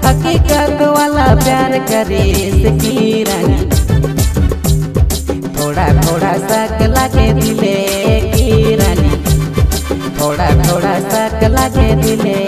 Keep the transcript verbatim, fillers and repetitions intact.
हकीकत वाला प्यार करे की रानी, थोड़ा थोड़ा शक लागे दिले की रानी, थोड़ा थोड़ा शक लागे दिले